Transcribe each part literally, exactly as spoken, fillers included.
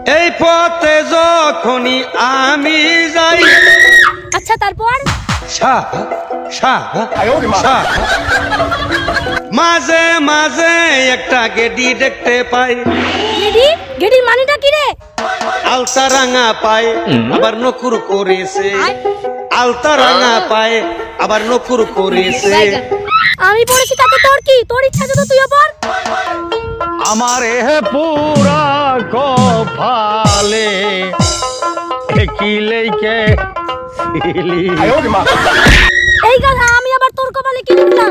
এই পথে যখনই আমি যাই। আচ্ছা তারপর শাহ শাহ শাহ মাঝে মাঝে একটা গেডি দেখতে পাই। গেডি গেডির মানেটা কি রে? আলতা রাঙা পায় আবার নকুর করেছে। আলতা রাঙা পায় আবার নকুর করেছে। আমি পড়েছি তাতে তোর কি? তোর ইচ্ছা তো তুইও পড়। আমার এ পুরা কপালে কি লেকে ছিলি। এই গাধা আমি আবার তোর কপালে কি লিখলাম?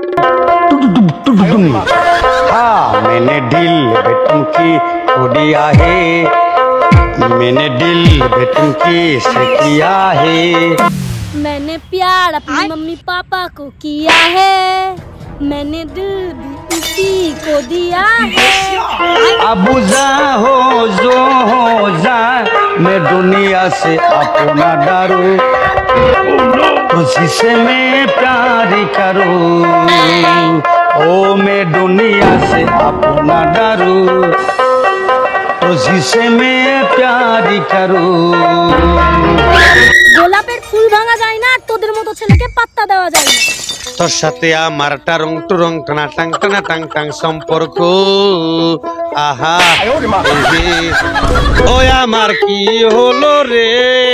हाँ मैंने दिल पे तुमकी उड़िया है, मैंने दिल पे तुमकी से किया है। मैंने प्यार अपनी मम्मी पापा को किया है, मैंने दिल भी उसी को दिया है। अब जा हो जो हो जा, मैं दुनिया से अपना डरू, तुझी से मैं प्यार करूं। ओ मैं दुनिया से अपना डरू, तुझी से मैं प्यार करूं। গোলাপের ফুল ভাঙা যায় না, তোদের মতো ছেলেকে পাত্তা দেওয়া যায় না। তোর সাথে আমার টারং টুরং টানা টাং টানা টাং টাং সম্পর্ক। আহা ও আমার কি হলো রে,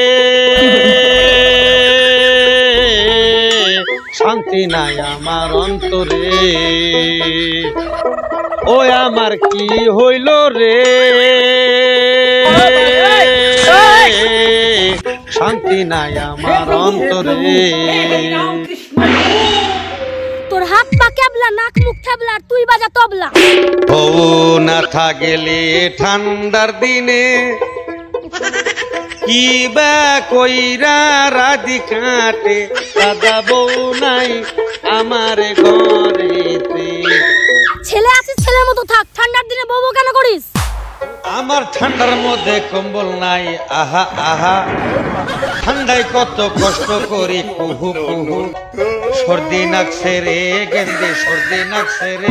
শান্তি নাই আমার অন্তরে। ও আমার কি হইল রে, শান্তি নাই আমার অন্তরে। তোর হাত পা কেবলা, নাক মুখ থেবলা, আর তুই বাজা তবলা। ও না থাকলে ঠান্ডার দিনে কি বা কইরা রাধি কাটে, দাদা বউ নাই আমার ঘরেতে। ছেলে আছিস ছেলের মতো থাক, ঠান্ডার দিনে বউ বউ কেন করিস? আমার ঠান্ডার মধ্যে কম্বল নাই। আহা আহা ঠান্ডায় কত কষ্ট করি কুহু কুহু। সর্দি নাকছে রে গেন্দে, সর্দি নাকছে রে।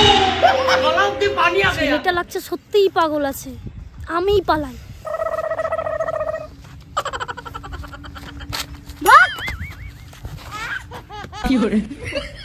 ছেলেটা লাগছে সত্যিই পাগল আছে, আমিই পালাই। কি করে